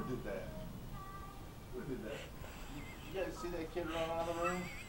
did that? Who did that? You guys see that kid run out of the room?